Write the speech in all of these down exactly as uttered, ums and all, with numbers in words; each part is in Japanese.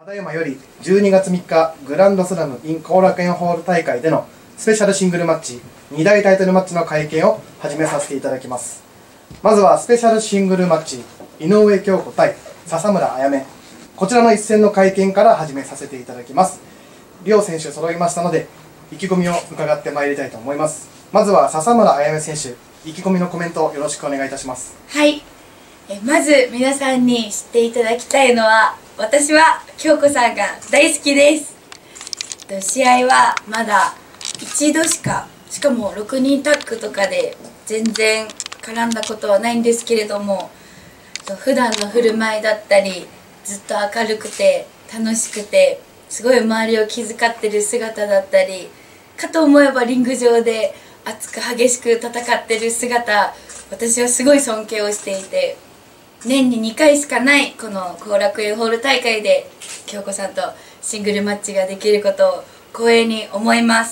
だいまよりじゅうにがつみっかグランドスラム in 後楽園ホール大会でのスペシャルシングルマッチに大タイトルマッチの会見を始めさせていただきます。まずはスペシャルシングルマッチ井上京子対笹村彩芽、こちらの一戦の会見から始めさせていただきます。両選手揃いましたので意気込みを伺ってまいりたいと思います。まずは笹村彩芽選手、意気込みのコメントをよろしくお願いいたします。 はい、えまず皆さんに知っていただきたいのは、私は京子さんが大好きです。試合はまだ一度しか、しかもろくにんタッグとかで全然絡んだことはないんですけれども、普段の振る舞いだったりずっと明るくて楽しくてすごい周りを気遣ってる姿だったり、かと思えばリング上で熱く激しく戦ってる姿、私はすごい尊敬をしていて、年ににかいしかないこの後楽園ホール大会で京子さんとシングルマッチができることを光栄に思います。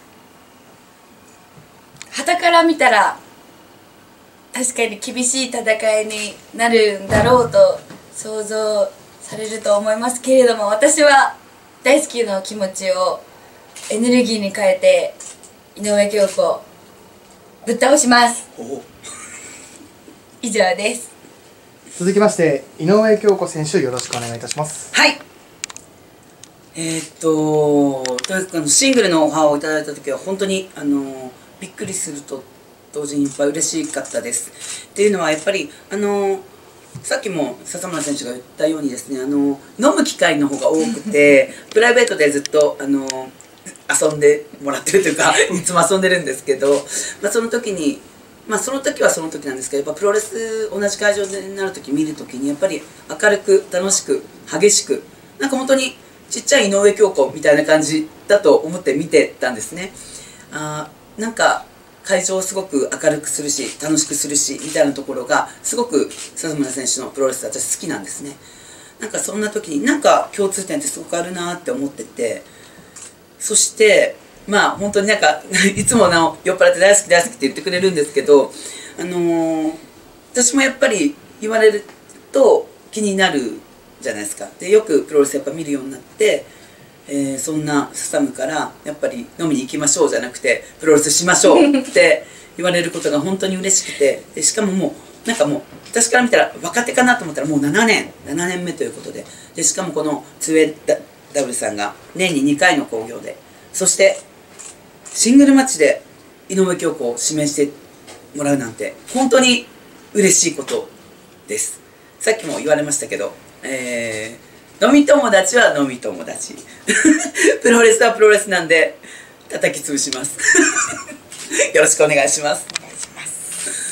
傍から見たら確かに厳しい戦いになるんだろうと想像されると思いますけれども、私は大好きの気持ちをエネルギーに変えて井上京子ぶっ倒します。以上です。 続きまして井上京子選手、よろしくお願いいたします。 はい、えー、っととにかくあのシングルのオファーをいただいた時は本当にあのびっくりすると同時にいっぱい嬉しかったです。っていうのはやっぱりあのさっきも笹村選手が言ったようにですね、あの飲む機会の方が多くてプライベートでずっとあの遊んでもらってるというかいつも遊んでるんですけど、まあ、その時にまあその時はその時なんですけど、やっぱプロレス同じ会場になる時見る時にやっぱり明るく楽しく激しく、なんか本当にちっちゃい井上京子みたいな感じだと思って見てたんですね。あなんか会場をすごく明るくするし楽しくするしみたいなところがすごく笹村選手のプロレス私好きなんですね。なんかそんな時になんか共通点ってすごくあるなって思ってて、そしてまあ本当になんかいつもなお酔っ払って大好き大好きって言ってくれるんですけど、あのー、私もやっぱり言われると気になるじゃないですか。でよくプロレスやっぱ見るようになって、えー、そんなスタムからやっぱり飲みに行きましょうじゃなくてプロレスしましょうって言われることが本当に嬉しくて、でしかももうなんかもう私から見たら若手かなと思ったらもうななねんななねんめということで、でしかもこのツーエーダブルさんが年ににかいの興行で、そしてシングルマッチで井上京子を指名してもらうなんて本当に嬉しいことです。さっきも言われましたけど、えー、飲み友達は飲み友達プロレスはプロレスなんで叩き潰しますよろしくお願いします。お願いします。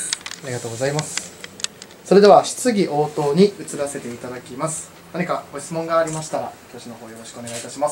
ありがとうございます。それでは質疑応答に移らせていただきます。何かご質問がありましたら教師の方よろしくお願いいたします。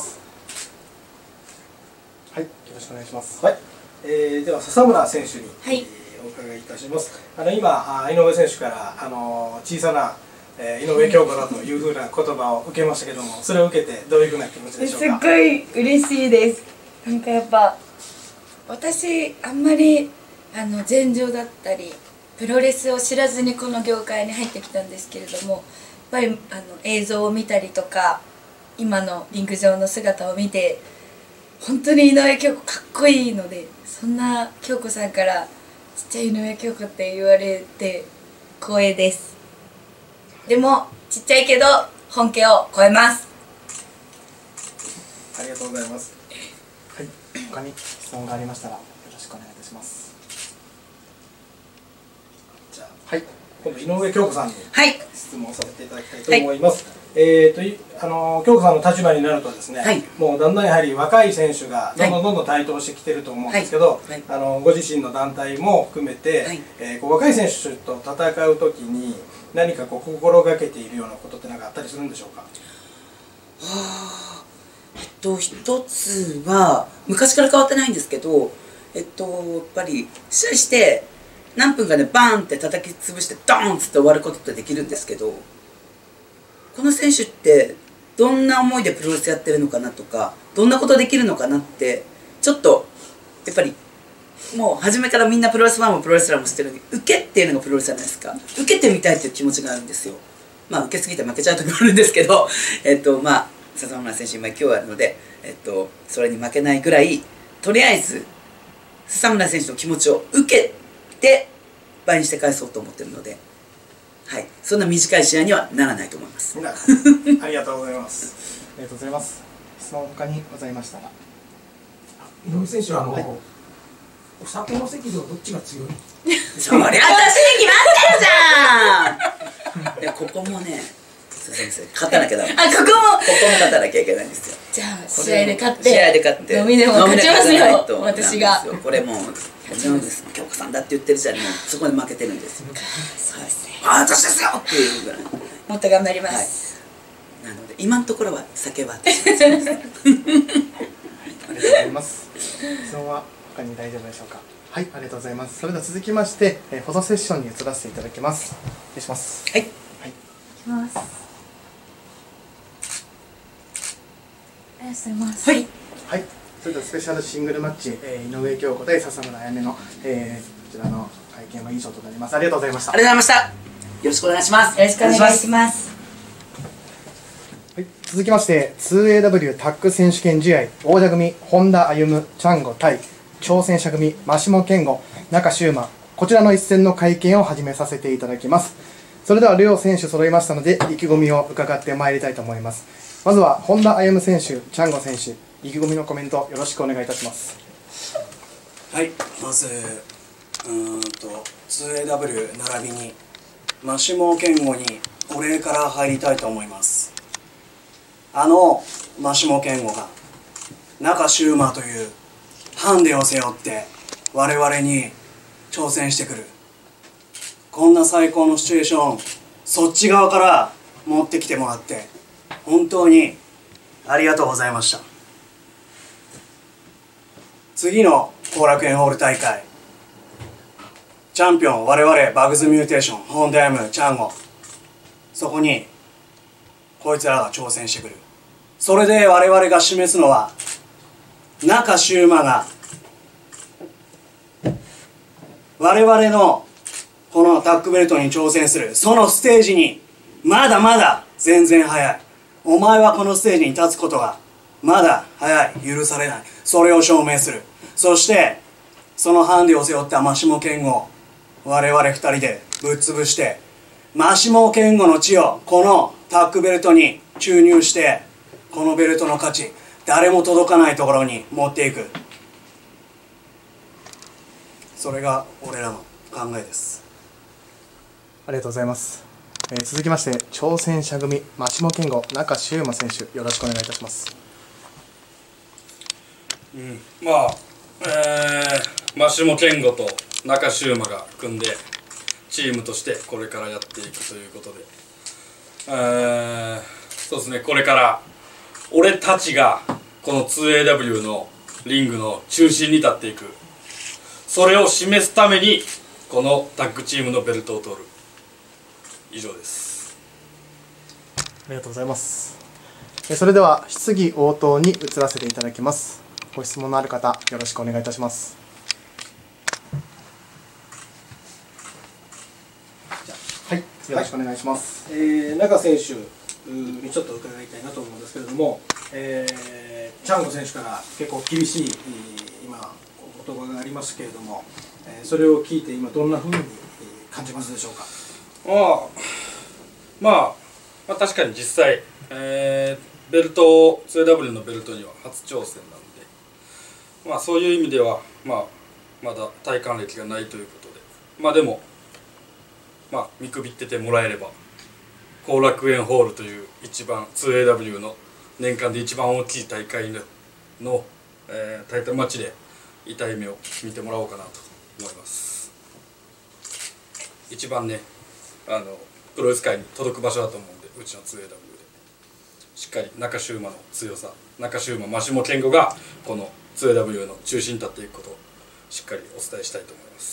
はい、よろしくお願いします。 はい、えー、では笹村選手に、 はい、 えー、お伺いいたします。あの今井上選手からあの小さな、えー、井上京子だというふうな言葉を受けましたけども、それを受けてどういうふうな気持ちでしょうか。 すっごい嬉しいです。なんかやっぱ私あんまりあの前場だったりプロレスを知らずにこの業界に入ってきたんですけれども、やっぱりあの映像を見たりとか今のリング上の姿を見て本当に井上京子かっこいいので、そんな京子さんからちっちゃい井上京子って言われて光栄です。でもちっちゃいけど本家を超えます。 ありがとうございます。 はい、他に質問がありましたらよろしくお願いいたします。 じゃあ、 はい、 今度井上京子さんにはい質問させていただきたいと思います。はい、えーとあの京子さんの立場になるとですね、はい、もうだんだんやはり若い選手がどんどんどんどん台頭してきてると思うんですけど、はいはい、あのご自身の団体も含めて、はい、えー、こう若い選手と戦う時に何かこう心がけているようなことって何かあったりするんでしょうか。はあ、えっと一つは昔から変わってないんですけど、えっとやっぱり試合して何分かでバーンって叩き潰してドーンって終わることってできるんですけど、この選手ってどんな思いでプロレスやってるのかなとか、どんなことできるのかなってちょっとやっぱりもう初めからみんなプロレスファンもプロレスラーもしてるのに、受けっていうのがプロレスじゃないですか。受けてみたいっていう気持ちがあるんですよ。まあ受けすぎて負けちゃう時もあるんですけどえっとまあ笹村選手今勢いあるので、えっと、それに負けないぐらいとりあえず笹村選手の気持ちを受けて倍にして返そうと思ってるので、はい、そんな短い試合にはならないと思います。 ありがとうございます。 ありがとうございます。質問他にございましたら。 井上選手はあの、はい、お酒の席ではどっちが強い？ そりゃ私に決まってるじゃん。いやここもね、先生勝たなきゃダメ。 あ、ここもここも勝たなきゃいけないんですよ。 じゃあ試合で勝って試合で勝って飲みでも勝ちますよ私が。 これもう違うんです。京子さんだって言ってるじゃん。もうそこで負けてるんですよ。 そうですね。 あ、私ですよっていうぐらい。 もっと頑張ります。 なので今のところは酒は。 ありがとうございます。質問は他に大丈夫でしょうか。はい、ありがとうございます。それでは続きまして、えー、フォトセッションに移らせていただきます。失礼します。 はい。 はい。 いきます。ありがとうございます。はい。 はい。それではスペシャルシングルマッチ、えー、井上京子対笹村彩音の、えー、こちらの会見は以上となります。ありがとうございました。 ありがとうございました。よろしくお願いします。 よろしくお願いします。 はい、続きまして ツーエーダブリュー タッグ選手権試合王者組本田歩夢チャンゴ対挑戦者組真下健吾中柊馬、こちらの一戦の会見を始めさせていただきます。それでは両選手揃いましたので意気込みを伺ってまいりたいと思います。まずは本田歩夢選手、チャンゴ選手、意気込みのコメントよろしくお願いいたします。 はい、まずうーんと ツーエーダブリュー 並びに真下健吾にお礼から入りたいと思います。あの真下健吾が中柊馬というハンデを背負って我々に挑戦してくる、こんな最高のシチュエーションそっち側から持ってきてもらって本当にありがとうございました。次の後楽園ホール大会チャンピオン我々バグズミューテーション本田歩夢チャンゴ、そこにこいつらが挑戦してくる。それで我々が示すのは中柊馬が我々のこのタッグベルトに挑戦するそのステージにまだまだ全然早い、お前はこのステージに立つことがまだ早い、許されない、それを証明する。そしてそのハンデを背負った真下健吾、我々二人でぶっ潰して真下健吾の血をこのタッグベルトに注入してこのベルトの価値誰も届かないところに持っていく、それが俺らの考えです。 ありがとうございます。えー、続きまして挑戦者組真下健吾中柊馬選手よろしくお願いいたします。 うん、まあ、えー、真下健吾と中柊馬が組んでチームとしてこれからやっていくということで、えー、そうですね、これから俺たちがこの ツーエーダブリュー のリングの中心に立っていく、それを示すためにこのタッグチームのベルトを取る、以上です。 ありがとうございます。それでは質疑応答に移らせていただきます。ご質問のある方よろしくお願いいたします。はい、よろしくお願いします。 はい、えー、中選手にちょっと伺いたいなと思うんですけれども、えー、チャンゴ選手から結構厳しい今お言葉がありますけれども、えー、それを聞いて今どんなふうに感じますでしょうか。 あまあ、まあ確かに実際、えー、ベルト ツーエーダブリュー のベルトには初挑戦なんで、まあそういう意味では、まあ、まだ体感歴がないということで、まあでも、まあ見くびっててもらえれば後楽園ホールという一番 ツーエーダブリュー の年間で一番大きい大会の、えー、タイトルマッチで痛い目を見てもらおうかなと思います。一番ね、あのプロレス界に届く場所だと思うんで、うちの ツーエーダブリュー でしっかり中柊馬の強さ、中柊馬真下健吾がこの ツーエーダブリュー の中心に立っていくことをしっかりお伝えしたいと思います。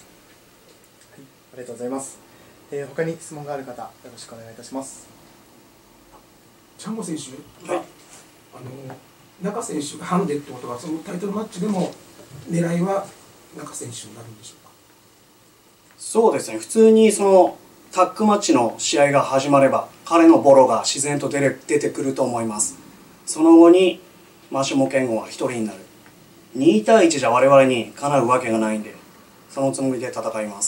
はい、ありがとうございます。えー、他に質問がある方よろしくお願いいたします。 チャンゴ選手は、はい、あの中選手がハンデってことはそのタイトルマッチでも狙いは中選手になるんでしょうか。 そうですね、普通にそのタッグマッチの試合が始まれば彼のボロが自然と出れ出てくると思います。 その後にマシモ健吾はひとりになる。にたいいちじゃ我々にかなうわけがないんで、そのつもりで戦います。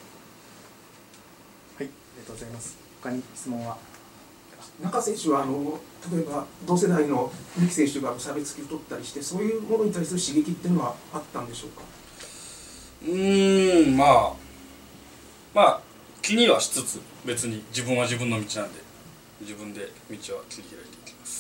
はい、ありがとうございます。他に質問は？ 中選手はあの例えば同世代の三木選手が無差別級取ったりして、そういうものに対する刺激っていうのはあったんでしょうか？ うーんまあまあ気にはしつつ、別に自分は自分の道なんで自分で道は切り開いていきます。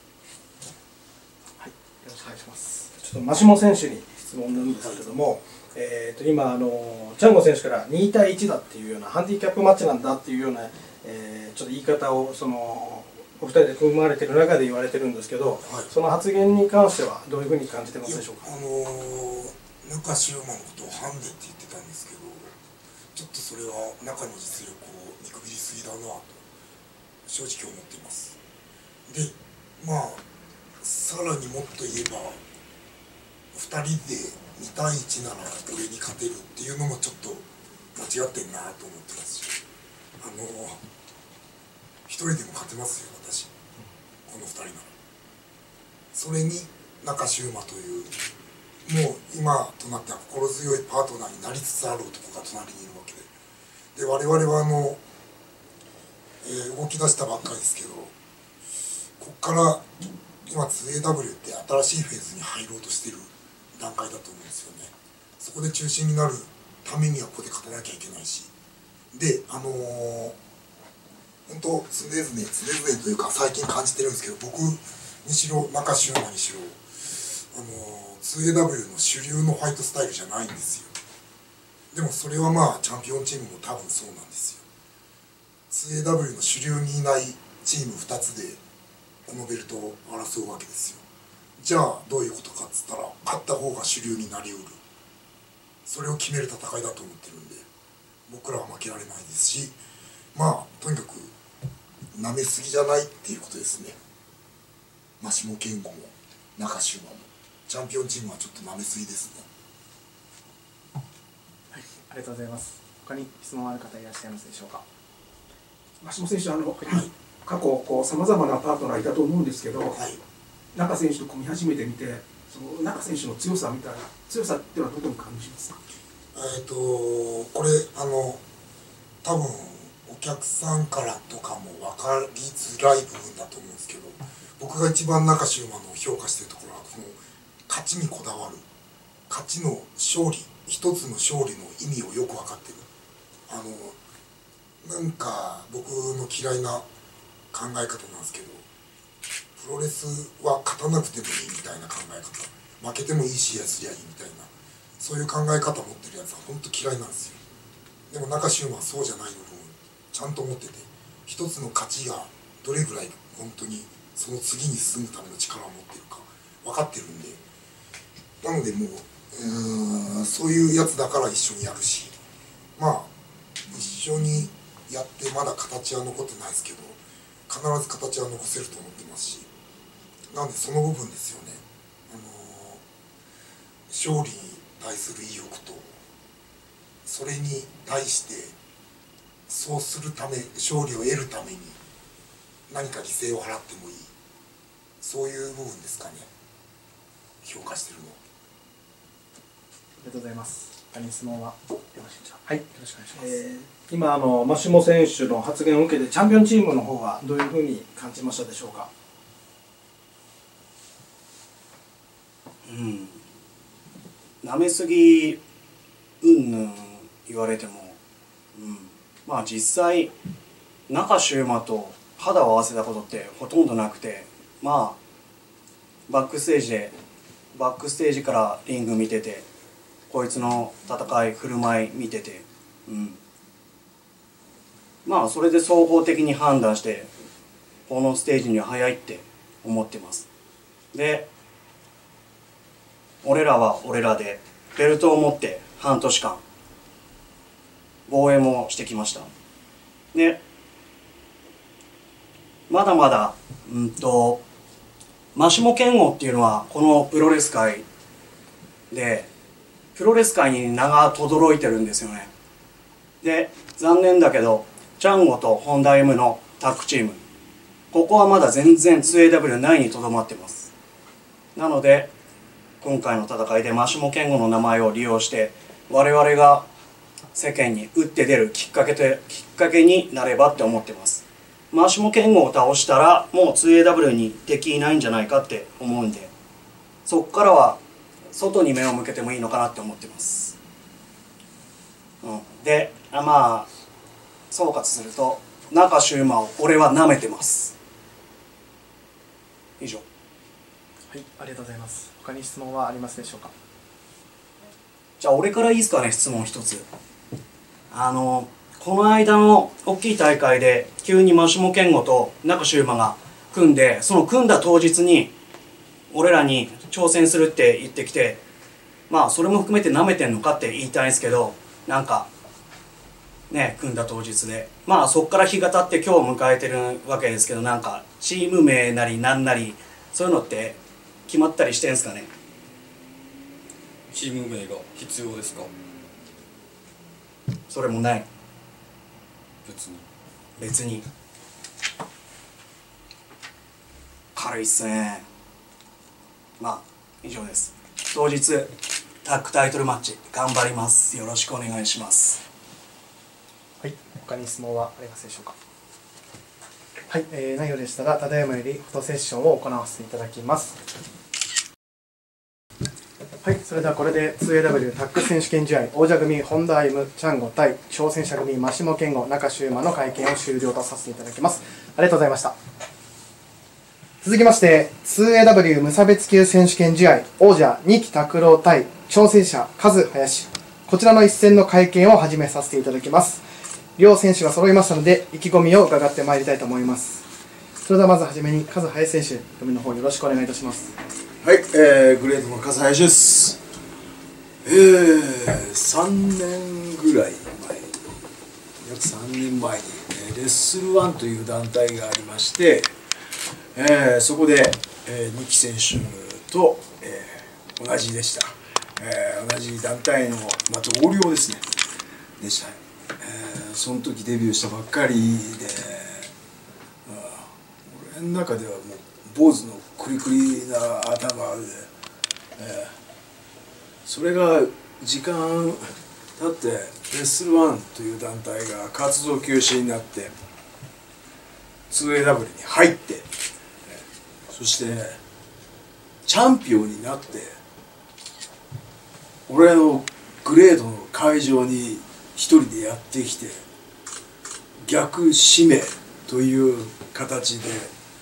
はい、よろしくお願いします。 ちょっとマシモ選手に質問なんですけども、えー、と今あのチャンゴ選手からにたいいちだっていうようなハンディキャップマッチなんだっていうような、えー、ちょっと言い方をそのお二人で組まれてる中で言われてるんですけど、はい、その発言に関してはどういうふうに感じてますでしょうか？ あのー、中シューマンのことをハンデって言ってたんですけど、ちょっとそれは中の実力を見くびりすぎだなと正直思っています。でまあさらにもっと言えばふたりでにたいいちなら俺に勝てるっていうのもちょっと間違ってんなと思ってますし、あの一人でも勝てますよ私、このふたりなら。それに中シューマというもう今となっては心強いパートナーになりつつある男が隣にいるわけで、で我々はあの、えー、動き出したばっかりですけど、こっから今 ツーエーダブリュー って新しいフェーズに入ろうとしてる段階だと思うんですよね。そこで中心になるためにはここで勝たなきゃいけないし、であのー、本当常々常々というか最近感じてるんですけど、僕にしろ中シューマにしろ、あのー、ツーエーダブリュー の主流のファイトスタイルじゃないんですよ。でもそれはまあチャンピオンチームも多分そうなんですよ。 ツーエーダブリュー の主流にいないチームふたつでこのベルトを争うわけですよ。じゃあどういうことかっつったら、勝った方が主流になりうる、それを決める戦いだと思ってるんで、僕らは負けられないですし、まあとにかくなめすぎじゃないっていうことですね。マシモ健吾も中シューマもチャンピオンチームはちょっとなめすぎですね。 はい、ありがとうございます。他に質問ある方いらっしゃいますでしょうか？ マシモ選手、あの、はい、過去さまざまなパートナーいたと思うんですけど、はい、中選手と組み始めてみて、その中選手の強さみたいな強さっていうのはどこに感じますか？ えっとこれあの多分お客さんからとかも分かりづらい部分だと思うんですけど、僕が一番中シューマンの評価してるところはこの勝ちにこだわる、勝ちの勝利、一つの勝利の意味をよく分かってる。あのなんか僕の嫌いな考え方なんですけど、プロレスは勝たなくてもいいみたいな考え方、負けてもいい試合すりゃいいみたいな、そういう考え方を持ってるやつは本当嫌いなんですよ。でも中シューマンはそうじゃない部分ちゃんと持ってて、一つの勝ちがどれぐらい本当にその次に進むための力を持ってるか分かってるんで、なのでもう、うーんそういうやつだから一緒にやるし、まあ一緒にやってまだ形は残ってないですけど、必ず形は残せると思ってますし、なんでその部分ですよね。あのー、勝利に対する意欲と、それに対してそうするため、勝利を得るために何か犠牲を払ってもいい、そういう部分ですかね、評価してるのは。 ありがとうございます。他に質問はよろしいでしょうか？はい、よろしくお願いします。 えー、今あのマシモ選手の発言を受けてチャンピオンチームの方はどういうふうに感じましたでしょうか？ うん、なめすぎうんぬん言われても、うん、まあ実際中シューマと肌を合わせたことってほとんどなくて、まあバックステージでバックステージからリング見てて、こいつの戦い振る舞い見てて、うん、まあそれで総合的に判断してこのステージには早いって思ってます。で俺らは俺らでベルトを持って半年間防衛もしてきました。でまだまだうんとマシモ健吾っていうのはこのプロレス界でプロレス界に名が轟いてるんですよね。で残念だけどチャンゴとホンダ M のタッグチーム、 ここはまだ全然 ツーエーダブリュー 内にとどまってます。なので今回の戦いでマシモケンゴの名前を利用して我々が世間に打って出るきっかけときっかけになればって思ってます。マシモケンゴを倒したらもう ツーエーダブリュー に敵いないんじゃないかって思うんで、そっからは外に目を向けてもいいのかなって思ってます。うん、であまあ総括すると中柊馬を俺は舐めてます。以上。 はい、ありがとうございます。他に質問はありますでしょうか。 じゃあ俺からいいですかね、質問一つ。あのこの間の大きい大会で急にマシモケンゴと中柊馬が組んで、その組んだ当日に俺らに挑戦するって言ってきて、まあそれも含めて舐めてんのかって言いたいんですけど、なんかね組んだ当日でまあそっから日が経って今日迎えてるわけですけど、なんかチーム名なりなんなりそういうのって決まったりしてんすかね。 チーム名が必要ですか。 それもない。 別に別に軽いっすね。まあ以上です。当日タッグタイトルマッチ頑張ります。よろしくお願いします。 はい、他に質問はありますでしょうか。はい、えー、ないようでしたらただいまよりフォトセッションを行わせていただきます。はい、それではこれで ツーエーダブリュー タッグ選手権試合王者組本田歩夢チャンゴ対挑戦者組マシモケンゴ中柊馬の会見を終了とさせていただきます。ありがとうございました。続きまして ツーエーダブリュー 無差別級選手権試合王者二木拓郎対挑戦者カズ林、こちらの一戦の会見を始めさせていただきます。両選手が揃いましたので意気込みを伺ってまいりたいと思います。それではまずはじめにカズ林選手組の方よろしくお願いいたします。 はい、えー、グレートのカズ林です。えー、さんねんぐらい前、約さんねんまえに、えー、レッスルワンという団体がありまして、えー、そこで、えー、二木選手と、えー、同じでした、えー、同じ団体の、まあ、同僚ですねでした、えー、その時デビューしたばっかりで、俺の中ではもう坊主のクリクリな頭で、えー、それが時間経ってレッスルワンという団体が活動休止になって ツーエーダブリュー に入って、そしてチャンピオンになって俺のグレードの会場に一人でやってきて逆指名という形で、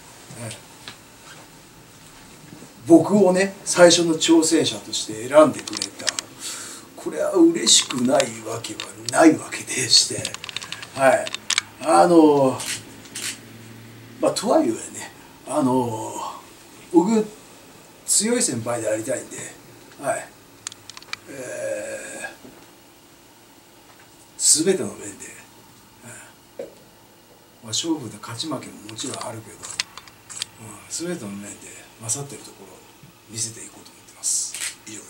僕をね最初の挑戦者として選んでくれた。これは嬉しくないわけはないわけでして、はいあのまあとはいえね、あの僕強い先輩でありたいんで、はいえー、全ての面で、はいまあ、勝負で勝ち負けももちろんあるけど、うん、全ての面で勝っているところを見せていこうと思ってます。以上です。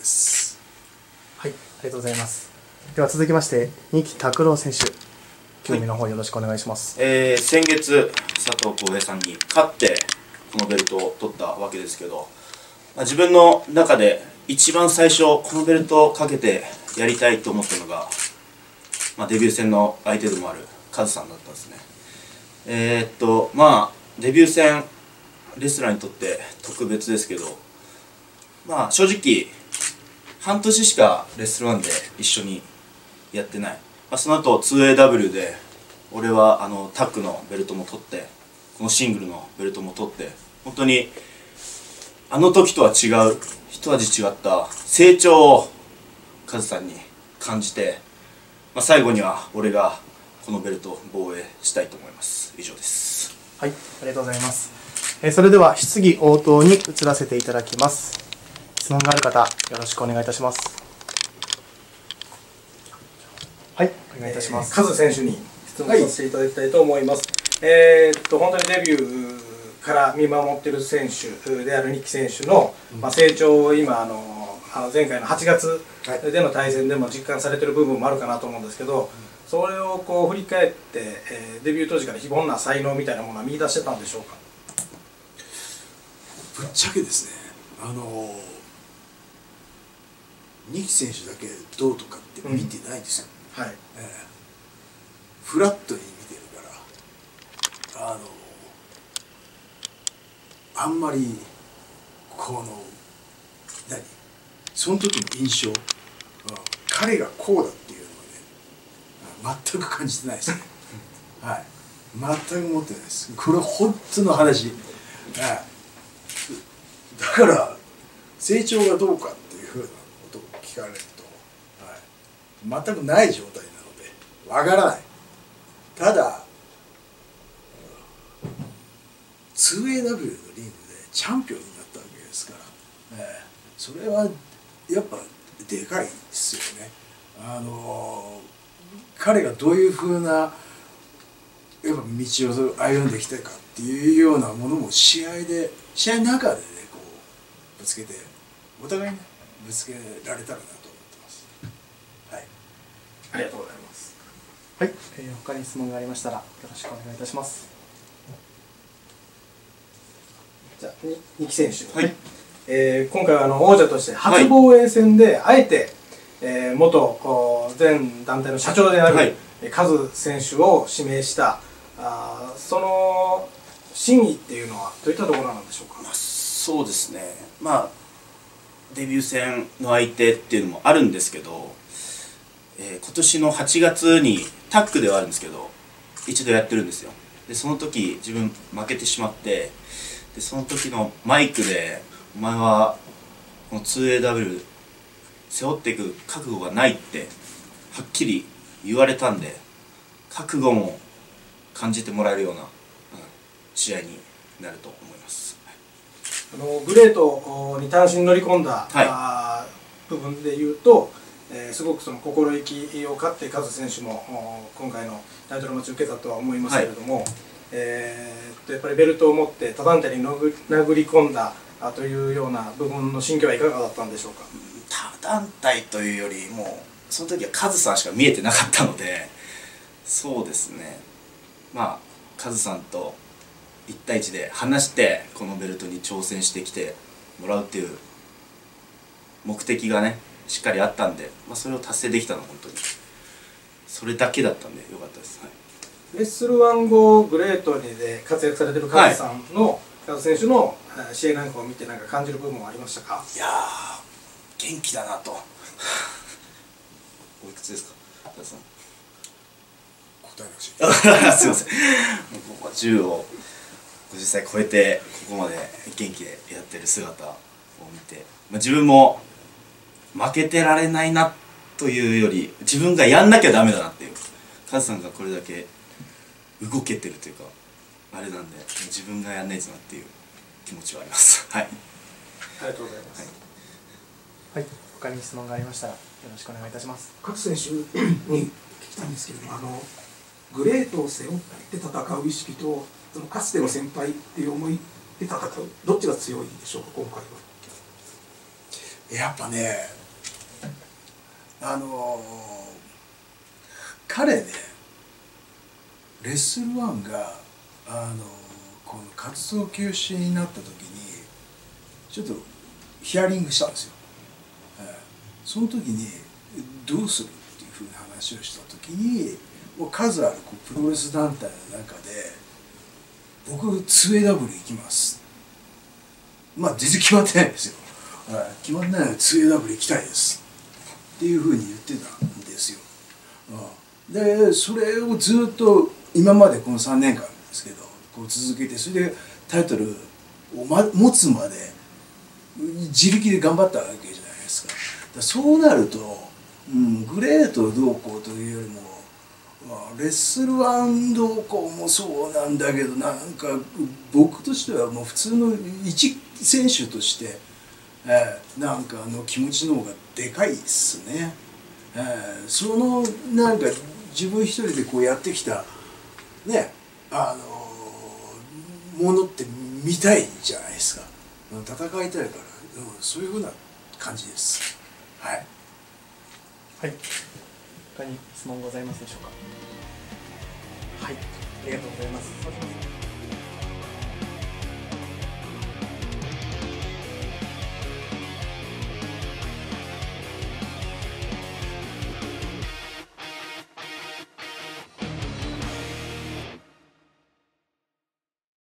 はい、ありがとうございます。では続きまして二木拓郎選手、興味の方よろしくお願いします。 はい、えー、先月佐藤浩平さんに勝ってこのベルトを取ったわけですけど、まあ、自分の中で一番最初このベルトをかけてやりたいと思ったのが、まあ、デビュー戦の相手でもあるカズさんだったんですね。えー、っとまあデビュー戦レスラーにとって特別ですけど、まあ正直半年しかレッスルワンで一緒にやってない、まあ、その後 ツーエーダブリュー で俺はあのタッグのベルトも取ってこのシングルのベルトも取って、本当にあの時とは違う一味違った成長をカズさんに感じて、まあ、最後には俺がこのベルトを防衛したいと思います。以上です。 はい、ありがとうございます。えー、それでは質疑応答に移らせていただきます。質問がある方よろしくお願いいたします。はい、お願いいたします。 カズ選手に質問させていただきたいと思います。はい、えー、っと本当にデビューから見守っている選手である二木選手の、まあ、成長を今あのあの前回のはちがつでの対戦でも実感されている部分もあるかなと思うんですけど、それをこう振り返って、えー、デビュー当時から非凡な才能みたいなものは見出してたんでしょうか。 ぶっちゃけですね、あの二木選手だけどうとかって見てないんですよ、うん、はい、えー、フラットに見てるから、あのあんまりこの何その時の印象、うん、彼がこうだっていうのはね全く感じてないですねはい、全く思ってないです。これ本当の話、はい、だから成長がどうかっていうふうなことを聞かれると、はい、全くない状態なのでわからない。ただ ツーエーダブリュー のリングでチャンピオンになったわけですから、えー、それはやっぱでかいですよね。あのー、彼がどういうふうなやっぱ道を歩んできたかっていうようなものも試合で試合の中でねこうぶつけてお互いにねぶつけられたらなと思ってます。はい、 ありがとうございます。 はい、えー、他に質問がありましたらよろしくお願いいたします。 じゃあ二木選手、はい、えー、今回はあの王者として初防衛戦であえて、はい、えー、元全団体の社長である、はい、カズ選手を指名したあその真意っていうのはどういったところなんでしょうか。 まあ、そうですね、まあデビュー戦の相手っていうのもあるんですけど、えー、今年のはちがつにタッグではあるんですけど一度やってるんですよ。でその時自分負けてしまって、でその時のマイクで「お前はこの ツーエーダブリュー 背負っていく覚悟がない」ってはっきり言われたんで、覚悟も感じてもらえるような、うん、試合になると思います。 あのグレートに単身乗り込んだ、はい、部分でいうと、えー、すごくその心意気を買ってカズ選手も今回のタイトルマッチを受けたとは思いますけれども、はい、えー、やっぱりベルトを持って他団体に殴り込んだというような部分の心境はいかがだったんでしょうか。 他団体というよりもその時はカズさんしか見えてなかったので、そうですね、まあカズさんといち対いちで話してこのベルトに挑戦してきてもらうっていう目的がねしっかりあったんで、まあ、それを達成できたのは本当にそれだけだったんでよかったです、はい、 レッスルワン後グレートにで活躍されてるカズさんの、はい、カズ選手の試合なんかを見てなんか感じる部分はありましたか。 いやー元気だなとおいくつですかカズさん。 答えなくちゃすいませんじゅうをごじゅっさい超えてここまで元気でやってる姿を見て、まあ、自分も負けてられないなというより自分がやんなきゃダメだなっていう、カズさんがこれだけ動けてるというかあれなんで自分がやんないとなっていう気持ちはありますはい、 ありがとうございます。 はい、はい、他に質問がありましたらよろしくお願いいたします。 カズ選手に聞きたいんですけれども、あのグレートを背負って戦う意識とそのかつての先輩っていう思いで戦うどっちが強いでしょうか今回は。 やっぱねあのー、彼ねレッスルワンがあのー、この活動休止になった時にちょっとヒアリングしたんですよ、えー、その時にどうするっていうふうな話をした時にもう数あるこうプロレス団体の中で僕 ツーエーダブリュー 行きますまあ全然決まってないんですよ、はい、決まってないのに ツーエーダブリュー 行きたいですっていうふうに言ってたんですよ、うん、でそれをずっと今までこのさんねんかんですけどこう続けてそれでタイトルを、ま、持つまで自力で頑張ったわけじゃないですか。だからそうなると、うん、グレートどうこうというよりもまあ、レッスルワンどうこうもそうなんだけどなんか僕としてはもう普通の一選手として、えー、なんかあの気持ちの方がでかいっすね、えー、そのなんか自分一人でこうやってきたねあのー、ものって見たいじゃないですか。戦いたいから、うん、そういうふうな感じです。はいはい、他に質問ございますでしょうか。はい、ありがとうございます。